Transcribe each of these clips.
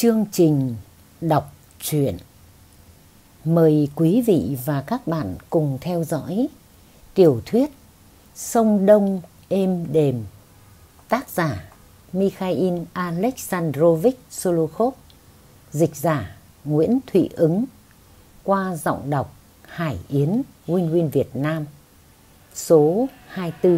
Chương trình đọc truyện. Mời quý vị và các bạn cùng theo dõi tiểu thuyết Sông Đông êm đềm, tác giả Mikhail Alexandrovich Solokhov, dịch giả Nguyễn Thụy Ứng, qua giọng đọc Hải Yến Win Win Việt Nam, số 24.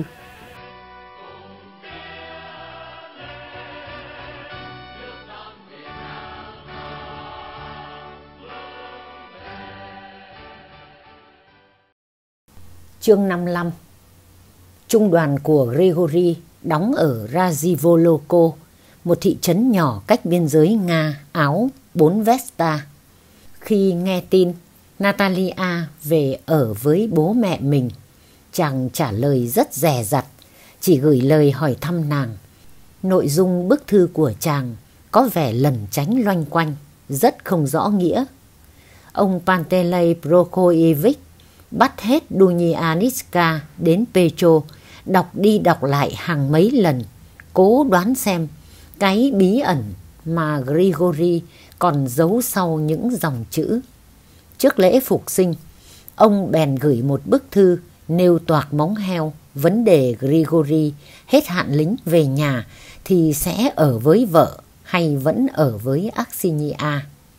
Chương 55. Trung đoàn của Grigory đóng ở Rajivoloko, một thị trấn nhỏ cách biên giới Nga, Áo 4 Vesta. Khi nghe tin Natalia về ở với bố mẹ mình, chàng trả lời rất dè dặt, chỉ gửi lời hỏi thăm nàng. Nội dung bức thư của chàng có vẻ lẩn tránh loanh quanh, rất không rõ nghĩa. Ông Pantelei Prokofyevich bắt hết Dunyanitska đến Petro, đọc đi đọc lại hàng mấy lần, cố đoán xem cái bí ẩn mà Grigory còn giấu sau những dòng chữ. Trước lễ phục sinh, ông bèn gửi một bức thư nêu toạc móng heo vấn đề Grigory hết hạn lính về nhà thì sẽ ở với vợ hay vẫn ở với Aksinia.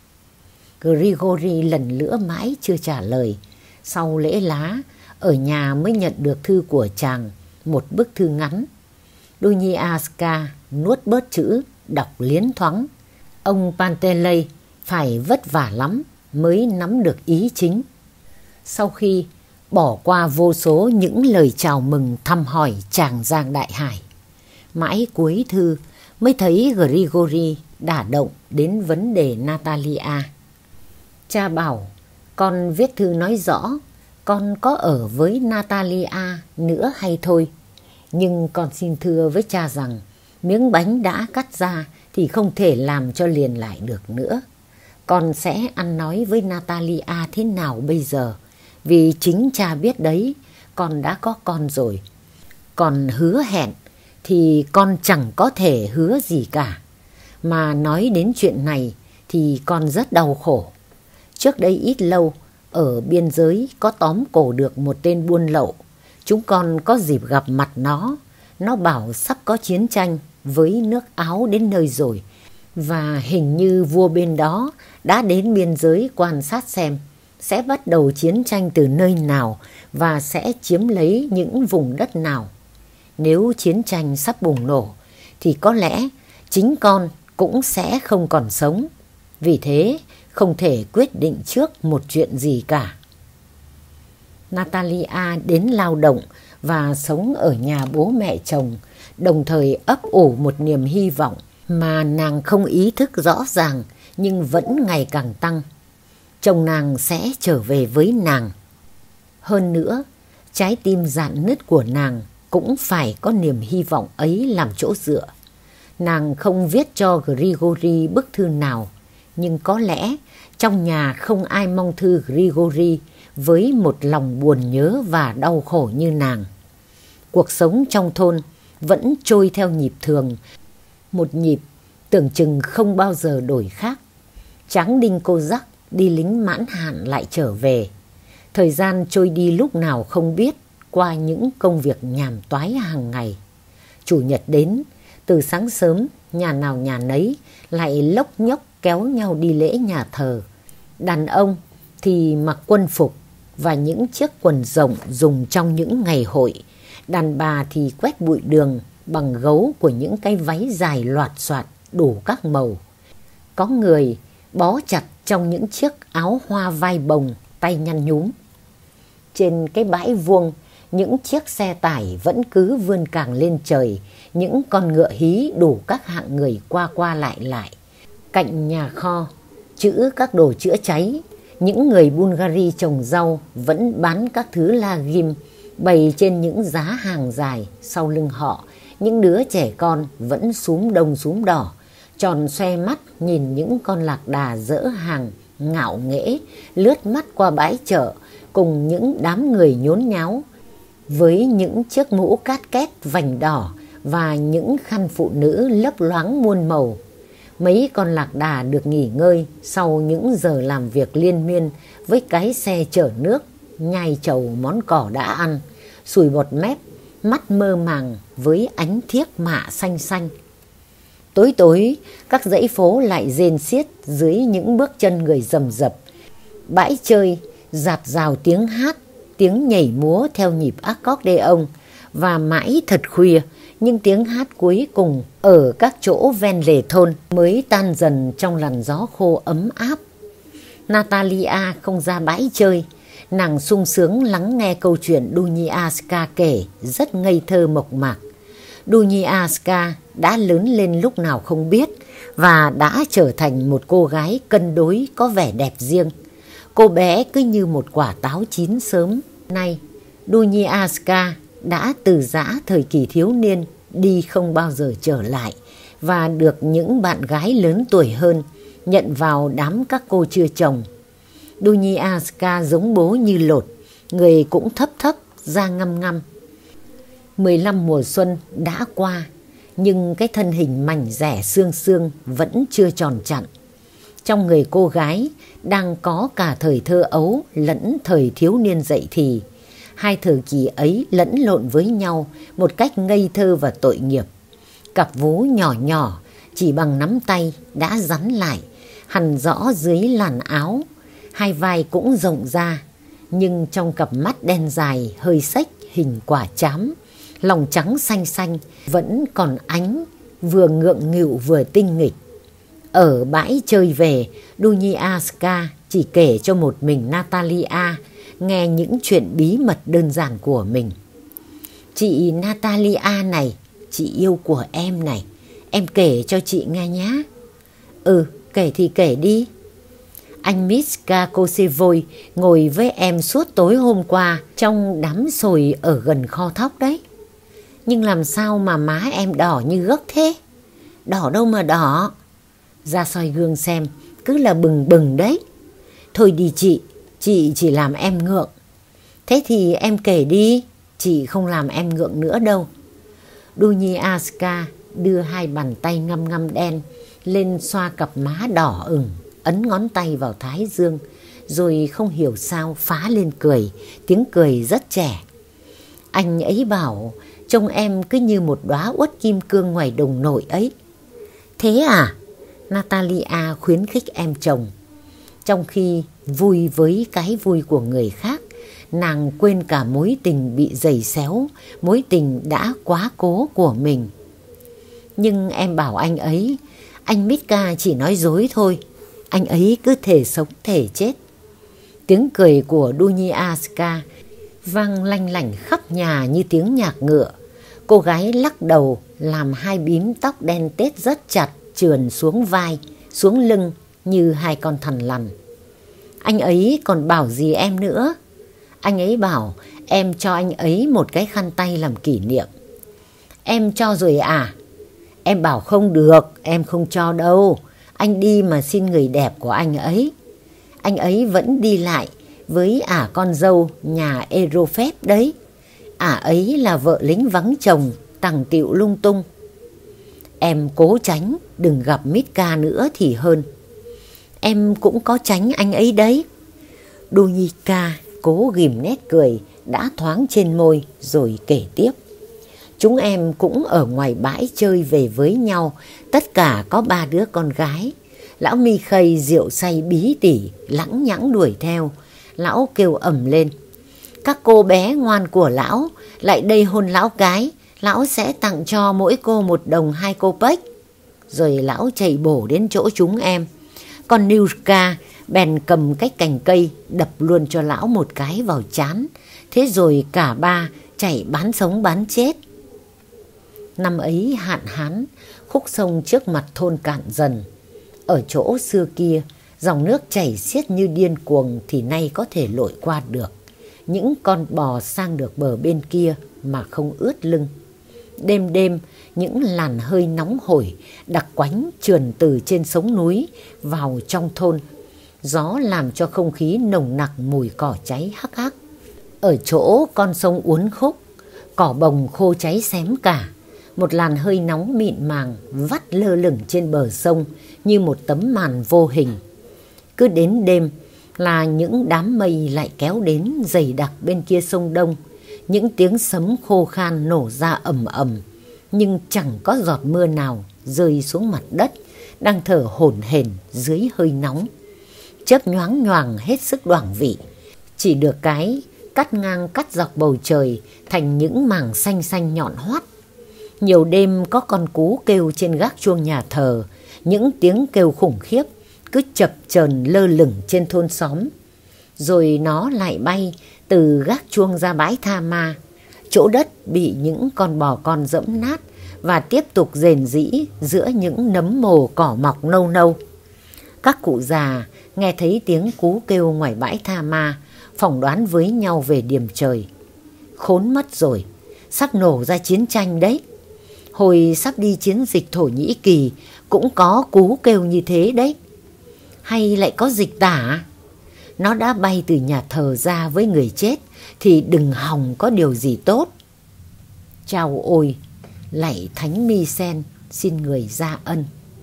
Grigory lần nữa mãi chưa trả lời. Sau lễ lá, ở nhà mới nhận được thư của chàng, một bức thư ngắn. Dunyaska nuốt bớt chữ, đọc liến thoáng. Ông Pantelei phải vất vả lắm mới nắm được ý chính. Sau khi bỏ qua vô số những lời chào mừng thăm hỏi chàng Giang Đại Hải, mãi cuối thư mới thấy Grigory đả động đến vấn đề Natalia. Cha bảo con viết thư nói rõ con có ở với Natalia nữa hay thôi. Nhưng con xin thưa với cha rằng miếng bánh đã cắt ra thì không thể làm cho liền lại được nữa. Con sẽ ăn nói với Natalia thế nào bây giờ? Vì chính cha biết đấy, con đã có con rồi. Còn hứa hẹn thì con chẳng có thể hứa gì cả. Mà nói đến chuyện này thì con rất đau khổ. Trước đây ít lâu, ở biên giới có tóm cổ được một tên buôn lậu. Chúng con có dịp gặp mặt nó. Nó bảo sắp có chiến tranh với nước Áo đến nơi rồi. Và hình như vua bên đó đã đến biên giới quan sát xem sẽ bắt đầu chiến tranh từ nơi nào và sẽ chiếm lấy những vùng đất nào. Nếu chiến tranh sắp bùng nổ thì có lẽ chính con cũng sẽ không còn sống. Vì thế không thể quyết định trước một chuyện gì cả. Natalia đến lao động và sống ở nhà bố mẹ chồng, đồng thời ấp ủ một niềm hy vọng mà nàng không ý thức rõ ràng nhưng vẫn ngày càng tăng. Chồng nàng sẽ trở về với nàng. Hơn nữa, trái tim rạn nứt của nàng cũng phải có niềm hy vọng ấy làm chỗ dựa. Nàng không viết cho Grigory bức thư nào, nhưng có lẽ trong nhà không ai mong thư Grigory với một lòng buồn nhớ và đau khổ như nàng. Cuộc sống trong thôn vẫn trôi theo nhịp thường, một nhịp tưởng chừng không bao giờ đổi khác. Tráng đinh cô dắc đi lính mãn hạn lại trở về. Thời gian trôi đi lúc nào không biết qua những công việc nhàm toái hàng ngày. Chủ nhật đến, từ sáng sớm nhà nào nhà nấy lại lốc nhốc kéo nhau đi lễ nhà thờ. Đàn ông thì mặc quân phục và những chiếc quần rộng dùng trong những ngày hội. Đàn bà thì quét bụi đường bằng gấu của những cái váy dài loạt soạt đủ các màu. Có người bó chặt trong những chiếc áo hoa vai bồng, tay nhăn nhúm. Trên cái bãi vuông, những chiếc xe tải vẫn cứ vươn càng lên trời, những con ngựa hí đủ các hạng người qua qua lại lại. Cạnh nhà kho trữ các đồ chữa cháy, những người Bulgari trồng rau vẫn bán các thứ la ghim bày trên những giá hàng dài. Sau lưng họ, những đứa trẻ con vẫn xúm đông xúm đỏ, tròn xoe mắt nhìn những con lạc đà dỡ hàng ngạo nghễ lướt mắt qua bãi chợ cùng những đám người nhốn nháo với những chiếc mũ cát két vành đỏ và những khăn phụ nữ lấp loáng muôn màu. Mấy con lạc đà được nghỉ ngơi sau những giờ làm việc liên miên với cái xe chở nước, nhai chầu món cỏ đã ăn, sùi bọt mép, mắt mơ màng với ánh thiếc mạ xanh xanh. Tối tối, các dãy phố lại rên xiết dưới những bước chân người rầm rập. Bãi chơi dạt dào tiếng hát, tiếng nhảy múa theo nhịp accordion, và mãi thật khuya, nhưng tiếng hát cuối cùng ở các chỗ ven lề thôn mới tan dần trong làn gió khô ấm áp. Natalia không ra bãi chơi, nàng sung sướng lắng nghe câu chuyện Dunyaska kể rất ngây thơ mộc mạc. Dunyaska đã lớn lên lúc nào không biết và đã trở thành một cô gái cân đối có vẻ đẹp riêng. Cô bé cứ như một quả táo chín sớm. Nay, Dunyaska đã từ giã thời kỳ thiếu niên, đi không bao giờ trở lại, và được những bạn gái lớn tuổi hơn nhận vào đám các cô chưa chồng. Dunyaska giống bố như lột, người cũng thấp thấp, da ngăm ngăm. 15 mùa xuân đã qua, nhưng cái thân hình mảnh dẻ xương xương vẫn chưa tròn trặn. Trong người cô gái đang có cả thời thơ ấu lẫn thời thiếu niên dậy thì. Hai thời kỳ ấy lẫn lộn với nhau một cách ngây thơ và tội nghiệp. Cặp vú nhỏ nhỏ chỉ bằng nắm tay đã rắn lại, hằn rõ dưới làn áo. Hai vai cũng rộng ra, nhưng trong cặp mắt đen dài hơi xếch hình quả trám, lòng trắng xanh xanh vẫn còn ánh, vừa ngượng nghịu vừa tinh nghịch. Ở bãi chơi về, Dunyaska chỉ kể cho một mình Natalia nghe những chuyện bí mật đơn giản của mình. Chị Natalia này, chị yêu của em này, em kể cho chị nghe nhá. Kể thì kể đi. Anh Miska Kosevoy ngồi với em suốt tối hôm qua trong đám sồi ở gần kho thóc đấy. Nhưng làm sao mà má em đỏ như gấc thế? Đỏ đâu mà đỏ. Ra soi gương xem, cứ là bừng bừng đấy. Thôi đi chị chỉ làm em ngượng. Thế thì em kể đi, chị không làm em ngượng nữa đâu. Dunyaska đưa hai bàn tay ngăm ngăm đen lên xoa cặp má đỏ ửng, ấn ngón tay vào thái dương, rồi không hiểu sao phá lên cười, tiếng cười rất trẻ. Anh ấy bảo trông em cứ như một đóa uất kim cương ngoài đồng nội ấy. Thế à? Natalia khuyến khích em chồng. Trong khi vui với cái vui của người khác, nàng quên cả mối tình bị giày xéo, mối tình đã quá cố của mình. Nhưng em bảo anh ấy, anh Mitka chỉ nói dối thôi. Anh ấy cứ thể sống thể chết. Tiếng cười của Dunyaska vang lanh lảnh khắp nhà như tiếng nhạc ngựa. Cô gái lắc đầu làm hai bím tóc đen tết rất chặt trườn xuống vai, xuống lưng như hai con thằn lằn. Anh ấy còn bảo gì em nữa? Anh ấy bảo em cho anh ấy một cái khăn tay làm kỷ niệm. Em cho rồi à? Em bảo không được, em không cho đâu. Anh đi mà xin người đẹp của anh ấy. Anh ấy vẫn đi lại với con dâu nhà Erophep đấy. Ấy là vợ lính vắng chồng, tằng tịu lung tung. Em cố tránh, đừng gặp Mitka nữa thì hơn. Em cũng có tránh anh ấy đấy. Dunyika cố ghim nét cười đã thoáng trên môi rồi kể tiếp. Chúng em cũng ở ngoài bãi chơi về với nhau, tất cả có 3 đứa con gái. Lão Mikhây rượu say bí tỉ, lẳng nhẳng đuổi theo. Lão kêu ầm lên. Các cô bé ngoan của lão, lại đây hôn lão cái, lão sẽ tặng cho mỗi cô 1 đồng 2 kopek. Rồi lão chạy bổ đến chỗ chúng em. Còn Niuska bèn cầm cái cành cây đập luôn cho lão một cái vào trán. Thế rồi cả 3 chạy bán sống bán chết. Năm ấy hạn hán, khúc sông trước mặt thôn cạn dần. Ở chỗ xưa kia, dòng nước chảy xiết như điên cuồng thì nay có thể lội qua được. Những con bò sang được bờ bên kia mà không ướt lưng. Đêm đêm, những làn hơi nóng hổi đặc quánh trườn từ trên sống núi vào trong thôn. Gió làm cho không khí nồng nặc mùi cỏ cháy hắc hắc. Ở chỗ con sông uốn khúc, cỏ bồng khô cháy xém cả. Một làn hơi nóng mịn màng vắt lơ lửng trên bờ sông như một tấm màn vô hình. Cứ đến đêm là những đám mây lại kéo đến dày đặc bên kia sông Đông. Những tiếng sấm khô khan nổ ra ầm ầm, nhưng chẳng có giọt mưa nào rơi xuống mặt đất đang thở hổn hển dưới hơi nóng. Chớp nhoáng nhoàng hết sức đoảng vị, chỉ được cái cắt ngang cắt dọc bầu trời thành những mảng xanh xanh nhọn hoắt. Nhiều đêm có con cú kêu trên gác chuông nhà thờ, những tiếng kêu khủng khiếp cứ chập chờn lơ lửng trên thôn xóm. Rồi nó lại bay từ gác chuông ra bãi tha ma, chỗ đất bị những con bò con dẫm nát, và tiếp tục rền rĩ giữa những nấm mồ cỏ mọc nâu nâu. Các cụ già nghe thấy tiếng cú kêu ngoài bãi tha ma, phỏng đoán với nhau về điềm trời. Khốn mất rồi, sắp nổ ra chiến tranh đấy. Hồi sắp đi chiến dịch Thổ Nhĩ Kỳ cũng có cú kêu như thế đấy. Hay lại có dịch tả? Nó đã bay từ nhà thờ ra với người chết thì đừng hòng có điều gì tốt. Chao ôi, lạy Thánh Mi-sen xin người ra ân.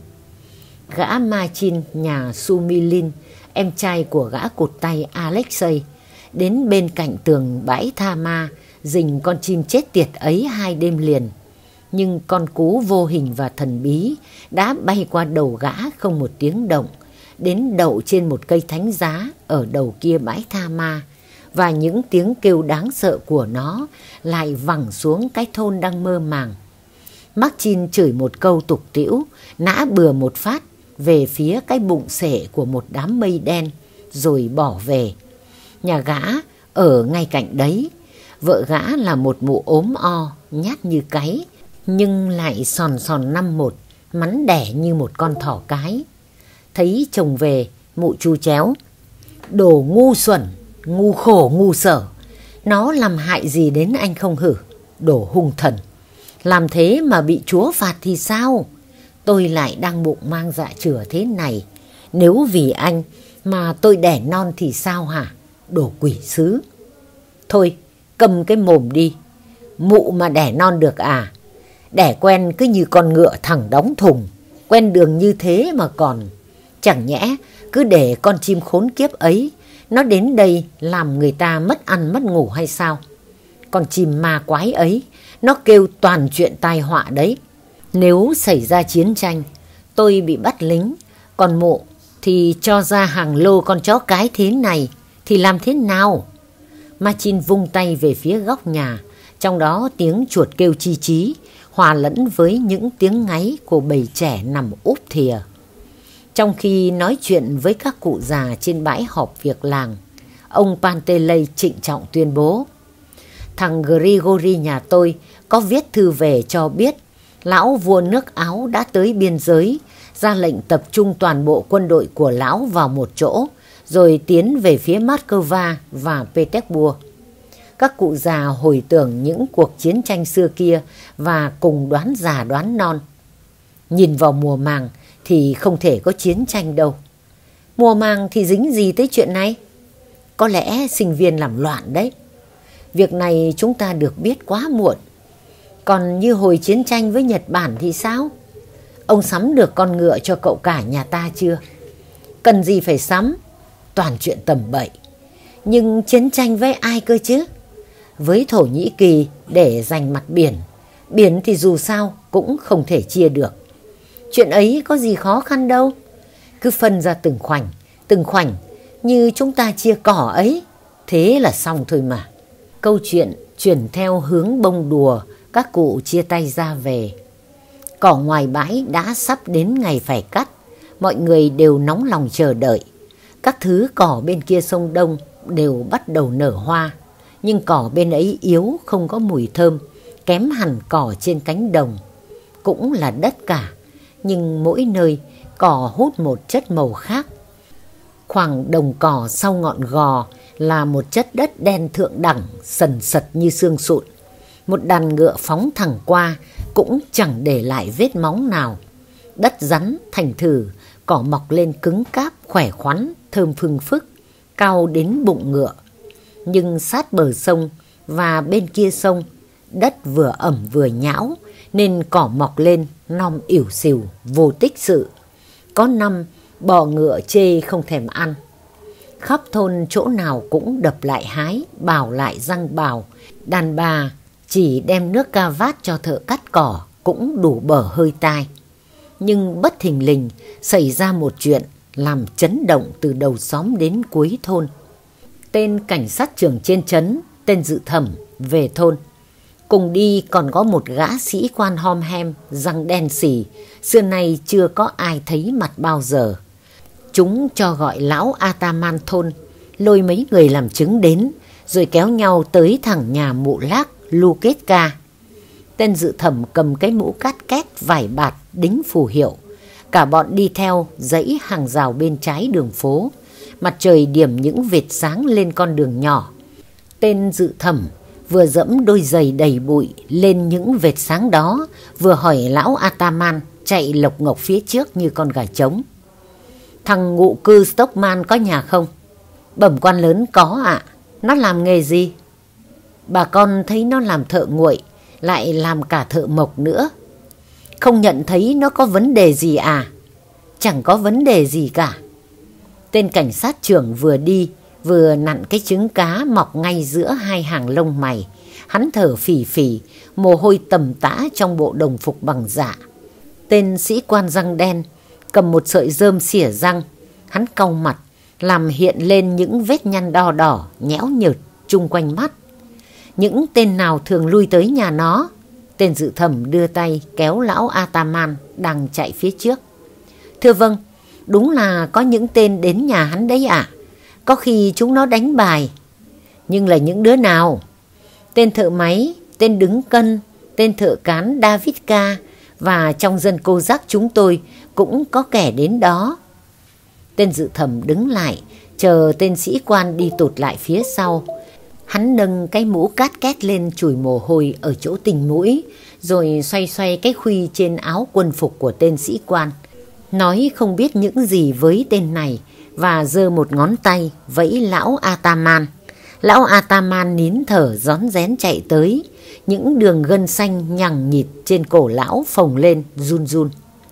Gã Machin nhà Sumilin, em trai của gã cụt tay Alexei, đến bên cạnh tường bãi tha ma rình con chim chết tiệt ấy 2 đêm liền. Nhưng con cú vô hình và thần bí đã bay qua đầu gã không một tiếng động, đến đậu trên một cây thánh giá ở đầu kia bãi tha ma, và những tiếng kêu đáng sợ của nó lại vẳng xuống cái thôn đang mơ màng. Machin chửi một câu tục tĩu, nã bừa một phát về phía cái bụng xệ của một đám mây đen, rồi bỏ về. Nhà gã ở ngay cạnh đấy. Vợ gã là một mụ ốm o, nhát như cáy, nhưng lại sòn sòn năm một, mắn đẻ như một con thỏ cái. Thấy chồng về, mụ chu chéo: đồ ngu xuẩn, ngu khổ ngu sở, nó làm hại gì đến anh không hử? Đồ hung thần, làm thế mà bị Chúa phạt thì sao? Tôi lại đang bụng mang dạ chửa thế này, nếu vì anh mà tôi đẻ non thì sao hả? Đồ quỷ sứ. Thôi cầm cái mồm đi, mụ mà đẻ non được à? Đẻ quen cứ như con ngựa thẳng đóng thùng, quen đường như thế mà còn. Chẳng nhẽ cứ để con chim khốn kiếp ấy nó đến đây làm người ta mất ăn mất ngủ hay sao? Con chim ma quái ấy nó kêu toàn chuyện tai họa đấy. Nếu xảy ra chiến tranh, tôi bị bắt lính, còn mụ thì cho ra hàng lô con chó cái thế này thì làm thế nào? Machin vung tay về phía góc nhà, trong đó tiếng chuột kêu chi chí hòa lẫn với những tiếng ngáy của bầy trẻ nằm úp thìa. Trong khi nói chuyện với các cụ già trên bãi họp việc làng, ông Pantelei trịnh trọng tuyên bố: thằng Grigori nhà tôi có viết thư về cho biết lão vua nước Áo đã tới biên giới, ra lệnh tập trung toàn bộ quân đội của lão vào một chỗ, rồi tiến về phía Moscow và Petersburg. Các cụ già hồi tưởng những cuộc chiến tranh xưa kia và cùng đoán già đoán non. Nhìn vào mùa màng thì không thể có chiến tranh đâu. Mùa màng thì dính gì tới chuyện này? Có lẽ sinh viên làm loạn đấy. Việc này chúng ta được biết quá muộn. Còn như hồi chiến tranh với Nhật Bản thì sao? Ông sắm được con ngựa cho cậu cả nhà ta chưa? Cần gì phải sắm? Toàn chuyện tầm bậy. Nhưng chiến tranh với ai cơ chứ? Với Thổ Nhĩ Kỳ để giành mặt biển. Biển thì dù sao cũng không thể chia được. Chuyện ấy có gì khó khăn đâu. Cứ phân ra từng khoảnh như chúng ta chia cỏ ấy. Thế là xong thôi mà. Câu chuyện chuyển theo hướng bông đùa, các cụ chia tay ra về. Cỏ ngoài bãi đã sắp đến ngày phải cắt. Mọi người đều nóng lòng chờ đợi. Các thứ cỏ bên kia sông Đông đều bắt đầu nở hoa. Nhưng cỏ bên ấy yếu, không có mùi thơm, kém hẳn cỏ trên cánh đồng. Cũng là đất cả, nhưng mỗi nơi cỏ hút một chất màu khác. Khoảng đồng cỏ sau ngọn gò là một chất đất đen thượng đẳng, sần sật như xương sụn. Một đàn ngựa phóng thẳng qua cũng chẳng để lại vết móng nào. Đất rắn thành thử, cỏ mọc lên cứng cáp, khỏe khoắn, thơm phừng phức, cao đến bụng ngựa. Nhưng sát bờ sông và bên kia sông, đất vừa ẩm vừa nhão, nên cỏ mọc lên nom ỉu xìu vô tích sự. Có năm bò ngựa chê không thèm ăn. Khắp thôn chỗ nào cũng đập lại hái, bào lại răng bào. Đàn bà chỉ đem nước ca vát cho thợ cắt cỏ cũng đủ bở hơi tai. Nhưng bất thình lình xảy ra một chuyện làm chấn động từ đầu xóm đến cuối thôn. Tên cảnh sát trưởng trên trấn, tên Dự Thẩm, về thôn. Cùng đi còn có một gã sĩ quan hom hem, răng đen xỉ, xưa nay chưa có ai thấy mặt bao giờ. Chúng cho gọi lão Ataman thôn, lôi mấy người làm chứng đến, rồi kéo nhau tới thẳng nhà mụ Lác Luketka. Tên Dự Thẩm cầm cái mũ cát két vải bạt đính phù hiệu. Cả bọn đi theo dãy hàng rào bên trái đường phố. Mặt trời điểm những vệt sáng lên con đường nhỏ. Tên Dự Thẩm vừa dẫm đôi giày đầy bụi lên những vệt sáng đó, vừa hỏi lão Ataman chạy lộc ngộc phía trước như con gà trống. Thằng ngụ cư Stockman có nhà không? Bẩm quan lớn có ạ. Nó làm nghề gì? Bà con thấy nó làm thợ nguội, lại làm cả thợ mộc nữa. Không nhận thấy nó có vấn đề gì à? Chẳng có vấn đề gì cả. Tên cảnh sát trưởng vừa đi vừa nặn cái trứng cá mọc ngay giữa hai hàng lông mày. Hắn thở phì phì, mồ hôi tầm tã trong bộ đồng phục bằng dạ. Tên sĩ quan răng đen cầm một sợi rơm xỉa răng. Hắn cau mặt, làm hiện lên những vết nhăn đỏ đỏ, nhẽo nhợt chung quanh mắt. Những tên nào thường lui tới nhà nó? Tên Dự Thẩm đưa tay kéo lão Ataman đang chạy phía trước. Thưa vâng, đúng là có những tên đến nhà hắn đấy ạ. Có khi chúng nó đánh bài. Nhưng là những đứa nào? Tên thợ máy, tên đứng cân, tên thợ cán Davidka, và trong dân cô giác chúng tôi cũng có kẻ đến đó. Tên Dự Thẩm đứng lại, chờ tên sĩ quan đi tụt lại phía sau. Hắn nâng cái mũ cát két lên chùi mồ hôi ở chỗ tình mũi, rồi xoay xoay cái khuy trên áo quân phục của tên sĩ quan. Nói không biết những gì với tên này, và giơ một ngón tay vẫy lão Ataman. Lão Ataman nín thở rón rén chạy tới. Những đường gân xanh nhằng nhịt trên cổ lão phồng lên run run.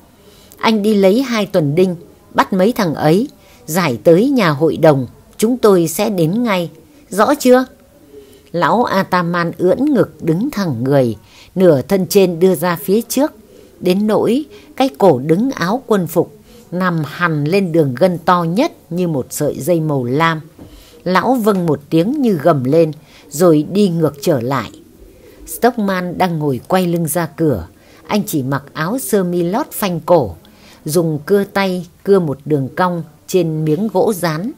Anh đi lấy 2 tuần đinh, bắt mấy thằng ấy, giải tới nhà hội đồng, chúng tôi sẽ đến ngay. Rõ chưa? Lão Ataman ưỡn ngực đứng thẳng người, nửa thân trên đưa ra phía trước, đến nỗi cái cổ đứng áo quân phục nằm hằn lên đường gân to nhất như một sợi dây màu lam. Lão vâng một tiếng như gầm lên, rồi đi ngược trở lại. Stockman đang ngồi quay lưng ra cửa. Anh chỉ mặc áo sơ mi lót phanh cổ, dùng cưa tay cưa một đường cong trên miếng gỗ dán.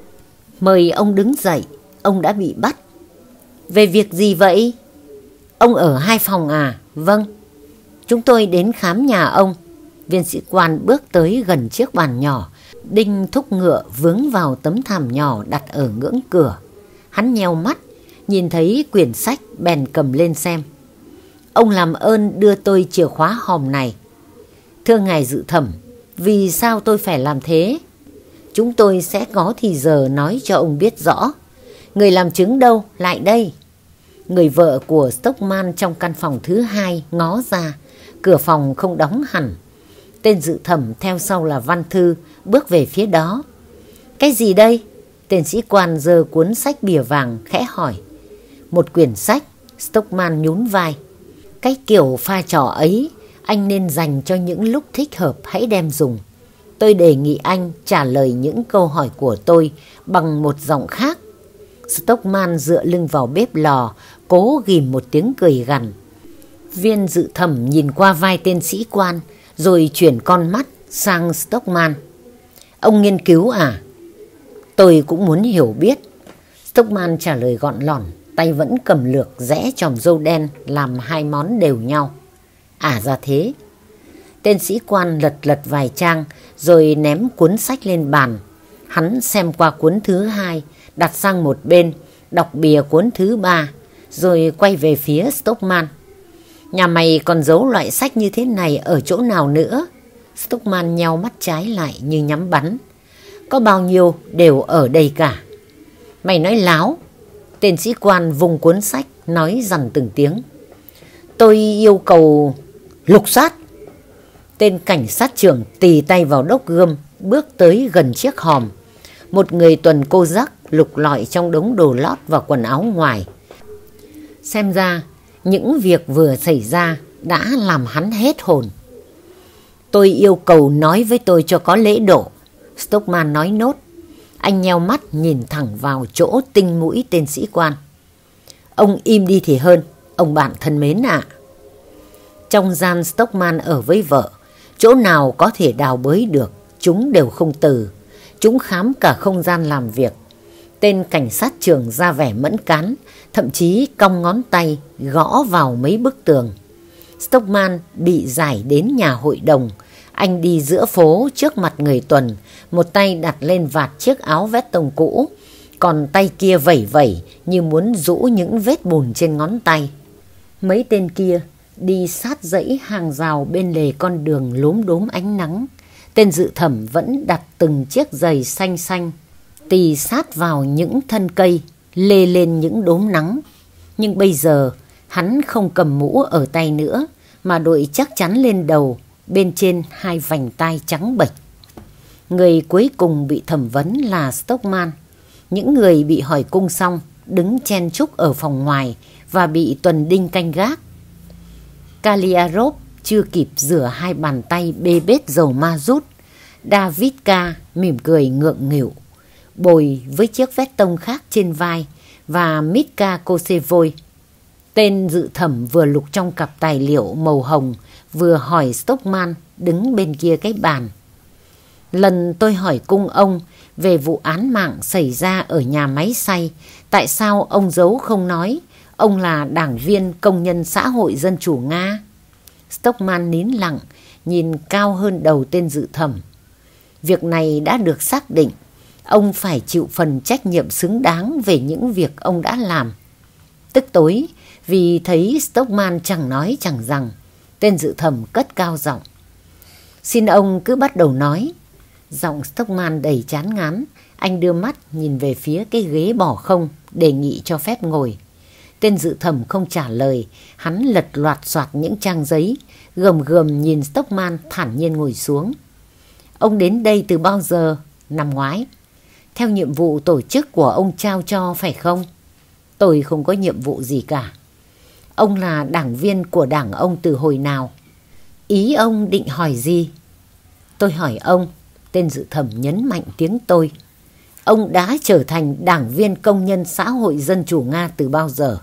Mời ông đứng dậy, ông đã bị bắt. Về việc gì vậy? Ông ở 2 phòng à? Vâng. Chúng tôi đến khám nhà ông. Viên sĩ quan bước tới gần chiếc bàn nhỏ. Đinh thúc ngựa vướng vào tấm thảm nhỏ đặt ở ngưỡng cửa. Hắn nheo mắt, nhìn thấy quyển sách bèn cầm lên xem. Ông làm ơn đưa tôi chìa khóa hòm này. Thưa ngài Dự Thẩm, vì sao tôi phải làm thế? Chúng tôi sẽ có thì giờ nói cho ông biết rõ. Người làm chứng đâu? Lại đây. Người vợ của Stockman trong căn phòng thứ 2 ngó ra. Cửa phòng không đóng hẳn. Tên Dự Thẩm theo sau là Văn Thư bước về phía đó. Cái gì đây? Tên sĩ quan giơ cuốn sách bìa vàng khẽ hỏi. Một quyển sách. Stockman nhún vai. Cái kiểu pha trò ấy anh nên dành cho những lúc thích hợp hãy đem dùng. Tôi đề nghị anh trả lời những câu hỏi của tôi bằng một giọng khác. Stockman dựa lưng vào bếp lò, cố ghim một tiếng cười gằn. Viên Dự Thẩm nhìn qua vai tên sĩ quan, rồi chuyển con mắt sang Stockman. Ông nghiên cứu à? Tôi cũng muốn hiểu biết. Stockman trả lời gọn lỏn, tay vẫn cầm lược rẽ chòm râu đen làm 2 món đều nhau. À ra thế. Tên sĩ quan lật lật vài trang rồi ném cuốn sách lên bàn. Hắn xem qua cuốn thứ 2, đặt sang một bên, đọc bìa cuốn thứ 3, rồi quay về phía Stockman. Nhà mày còn giấu loại sách như thế này ở chỗ nào nữa? Stockman nheo mắt trái lại như nhắm bắn. Có bao nhiêu đều ở đây cả. Mày nói láo. Tên sĩ quan vùng cuốn sách nói dằn từng tiếng. Tôi yêu cầu lục soát. Tên cảnh sát trưởng tì tay vào đốc gươm, bước tới gần chiếc hòm. Một người tuần cô dắc lục lọi trong đống đồ lót và quần áo ngoài. Xem ra những việc vừa xảy ra đã làm hắn hết hồn. Tôi yêu cầu nói với tôi cho có lễ độ, Stockman nói nốt. Anh nheo mắt nhìn thẳng vào chỗ tinh mũi tên sĩ quan. Ông im đi thì hơn, ông bạn thân mến ạ. Trong gian Stockman ở với vợ, chỗ nào có thể đào bới được, chúng đều không từ. Chúng khám cả không gian làm việc. Tên cảnh sát trưởng ra vẻ mẫn cán, thậm chí cong ngón tay gõ vào mấy bức tường. Stockman bị giải đến nhà hội đồng. Anh đi giữa phố trước mặt người tuần, một tay đặt lên vạt chiếc áo vét tông cũ, còn tay kia vẩy vẩy như muốn rũ những vết bùn trên ngón tay. Mấy tên kia đi sát dãy hàng rào bên lề con đường lốm đốm ánh nắng. Tên dự thẩm vẫn đặt từng chiếc giày xanh xanh, tì sát vào những thân cây, lê lên những đốm nắng. Nhưng bây giờ hắn không cầm mũ ở tay nữa, mà đội chắc chắn lên đầu, bên trên hai vành tai trắng bệch. Người cuối cùng bị thẩm vấn là Stockman. Những người bị hỏi cung xong đứng chen chúc ở phòng ngoài và bị tuần đinh canh gác. Kaliarov chưa kịp rửa hai bàn tay bê bết dầu ma rút. Davidka mỉm cười ngượng nghịu, bồi với chiếc vét tông khác trên vai, và Mitka Kosevoi. Tên dự thẩm vừa lục trong cặp tài liệu màu hồng, vừa hỏi Stockman đứng bên kia cái bàn. Lần tôi hỏi cung ông về vụ án mạng xảy ra ở nhà máy xay, tại sao ông giấu không nói ông là đảng viên Công nhân Xã hội Dân chủ Nga? Stockman nín lặng, nhìn cao hơn đầu tên dự thẩm. Việc này đã được xác định, ông phải chịu phần trách nhiệm xứng đáng về những việc ông đã làm. Tức tối, vì thấy Stockman chẳng nói chẳng rằng, tên dự thẩm cất cao giọng. Xin ông cứ bắt đầu nói. Giọng Stockman đầy chán ngán, anh đưa mắt nhìn về phía cái ghế bỏ không, đề nghị cho phép ngồi. Tên dự thẩm không trả lời, hắn lật loạt soạt những trang giấy, gầm gầm nhìn Stockman thản nhiên ngồi xuống. Ông đến đây từ bao giờ? Năm ngoái. Theo nhiệm vụ tổ chức của ông trao cho phải không? Tôi không có nhiệm vụ gì cả. Ông là đảng viên của đảng ông từ hồi nào? Ý ông định hỏi gì? Tôi hỏi ông. Tên dự thẩm nhấn mạnh tiếng tôi. Ông đã trở thành đảng viên Công nhân Xã hội Dân chủ Nga từ bao giờ?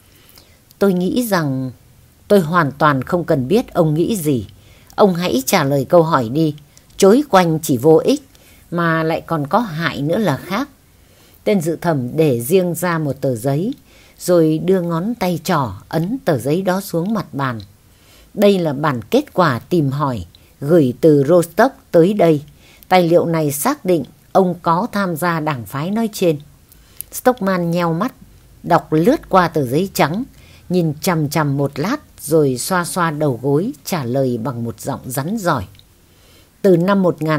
Tôi nghĩ rằng tôi hoàn toàn không cần biết ông nghĩ gì. Ông hãy trả lời câu hỏi đi. Chối quanh chỉ vô ích, mà lại còn có hại nữa là khác. Tên dự thẩm để riêng ra một tờ giấy, rồi đưa ngón tay trỏ ấn tờ giấy đó xuống mặt bàn. Đây là bản kết quả tìm hỏi gửi từ Rostov tới đây. Tài liệu này xác định ông có tham gia đảng phái nói trên. Stockman nheo mắt, đọc lướt qua tờ giấy trắng, nhìn chằm chằm một lát rồi xoa xoa đầu gối trả lời bằng một giọng rắn giỏi. Từ năm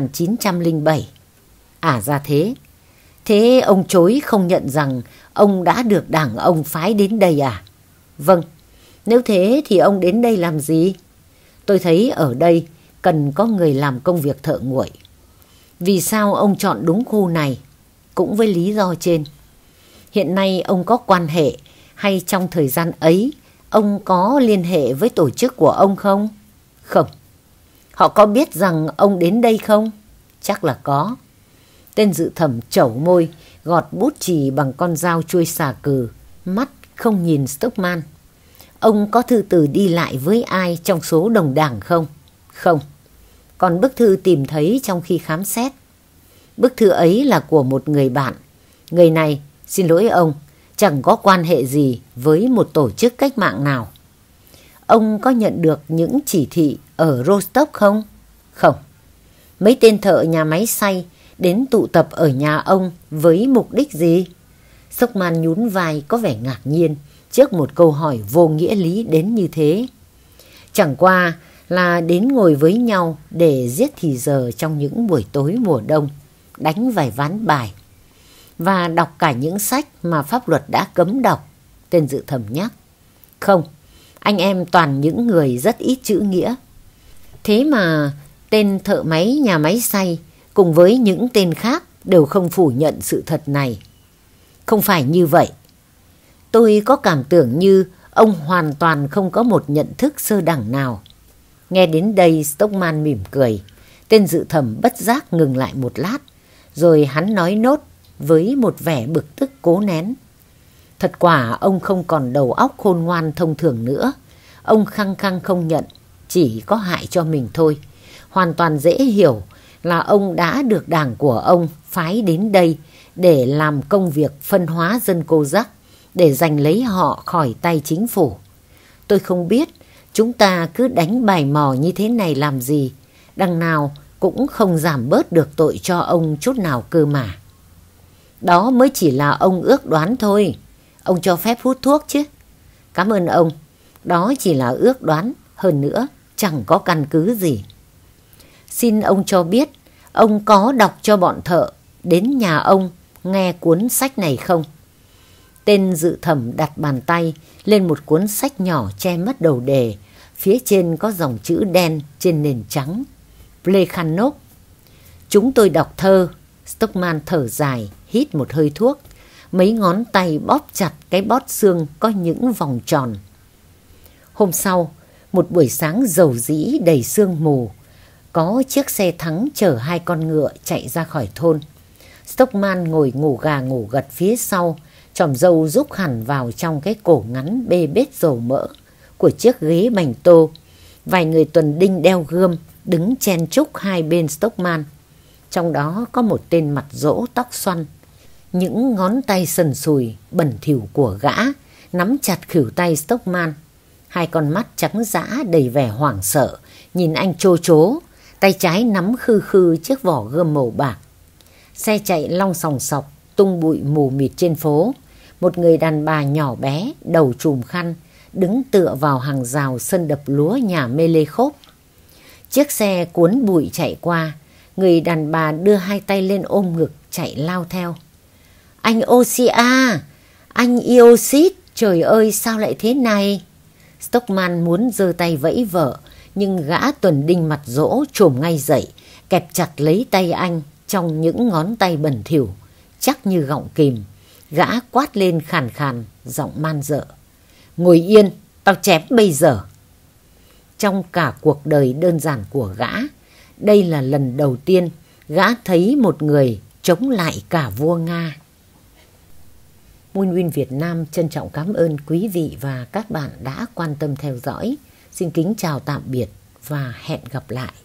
1907. À ra thế. Thế ông chối không nhận rằng ông đã được đảng ông phái đến đây à? Vâng. Nếu thế thì ông đến đây làm gì? Tôi thấy ở đây cần có người làm công việc thợ nguội. Vì sao ông chọn đúng khu này? Cũng với lý do trên. Hiện nay ông có quan hệ hay trong thời gian ấy ông có liên hệ với tổ chức của ông không? Không. Họ có biết rằng ông đến đây không? Chắc là có. Tên dự thẩm chẩu môi, gọt bút chì bằng con dao chuôi xà cừ, mắt không nhìn Stockman. Ông có thư từ đi lại với ai trong số đồng đảng không? Không. Còn bức thư tìm thấy trong khi khám xét? Bức thư ấy là của một người bạn. Người này, xin lỗi ông, chẳng có quan hệ gì với một tổ chức cách mạng nào. Ông có nhận được những chỉ thị ở Rostov không? Không. Mấy tên thợ nhà máy xay đến tụ tập ở nhà ông với mục đích gì? Stockman nhún vai có vẻ ngạc nhiên trước một câu hỏi vô nghĩa lý đến như thế. Chẳng qua là đến ngồi với nhau để giết thì giờ trong những buổi tối mùa đông, đánh vài ván bài và đọc cả những sách mà pháp luật đã cấm đọc, tên dự thẩm nhắc. Không, Anh em toàn những người rất ít chữ nghĩa. Thế mà tên thợ máy nhà máy xay cùng với những tên khác đều không phủ nhận sự thật này. Không phải như vậy. Tôi có cảm tưởng như ông hoàn toàn không có một nhận thức sơ đẳng nào. Nghe đến đây Stockman mỉm cười. Tên dự thẩm bất giác ngừng lại một lát, rồi hắn nói nốt với một vẻ bực tức cố nén. Thật quả ông không còn đầu óc khôn ngoan thông thường nữa. Ông khăng khăng không nhận, chỉ có hại cho mình thôi. Hoàn toàn dễ hiểu là ông đã được đảng của ông phái đến đây để làm công việc phân hóa dân cô giác, để giành lấy họ khỏi tay chính phủ. Tôi không biết chúng ta cứ đánh bài mò như thế này làm gì, đằng nào cũng không giảm bớt được tội cho ông chút nào cơ mà. Đó mới chỉ là ông ước đoán thôi. Ông cho phép hút thuốc chứ? Cảm ơn ông. Đó chỉ là ước đoán, hơn nữa chẳng có căn cứ gì. Xin ông cho biết, ông có đọc cho bọn thợ đến nhà ông nghe cuốn sách này không? Tên dự thẩm đặt bàn tay lên một cuốn sách nhỏ che mất đầu đề. Phía trên có dòng chữ đen trên nền trắng. Plekhanov. Chúng tôi đọc thơ. Stockman thở dài, hít một hơi thuốc. Mấy ngón tay bóp chặt cái bót xương có những vòng tròn. Hôm sau, một buổi sáng dầu dĩ đầy sương mù, có chiếc xe thắng chở 2 con ngựa chạy ra khỏi thôn. Stockman ngồi ngủ gà ngủ gật phía sau, chòm râu rúc hẳn vào trong cái cổ ngắn bê bết dầu mỡ của chiếc ghế bành tô. Vài người tuần đinh đeo gươm đứng chen chúc hai bên Stockman. Trong đó có một tên mặt rỗ tóc xoăn. Những ngón tay sần sùi bẩn thỉu của gã nắm chặt khuỷu tay Stockman. 2 con mắt trắng dã đầy vẻ hoảng sợ nhìn anh chô chố, tay trái nắm khư khư chiếc vỏ gươm màu bạc. Xe chạy long sòng sọc tung bụi mù mịt trên phố. Một người đàn bà nhỏ bé đầu trùm khăn đứng tựa vào hàng rào sân đập lúa nhà Melekhov. Chiếc xe cuốn bụi chạy qua. Người đàn bà đưa 2 tay lên ôm ngực chạy lao theo. Anh Osia, anh Iosif, trời ơi sao lại thế này? Stockman muốn giơ tay vẫy vợ, nhưng gã tuần đinh mặt rỗ trồm ngay dậy, kẹp chặt lấy tay anh trong những ngón tay bẩn thỉu, chắc như gọng kìm. Gã quát lên khàn khàn, giọng man dợ. Ngồi yên, tao chém bây giờ. Trong cả cuộc đời đơn giản của gã, đây là lần đầu tiên gã thấy một người chống lại cả vua Nga. Moonwin Việt Nam trân trọng cảm ơn quý vị và các bạn đã quan tâm theo dõi. Xin kính chào tạm biệt và hẹn gặp lại.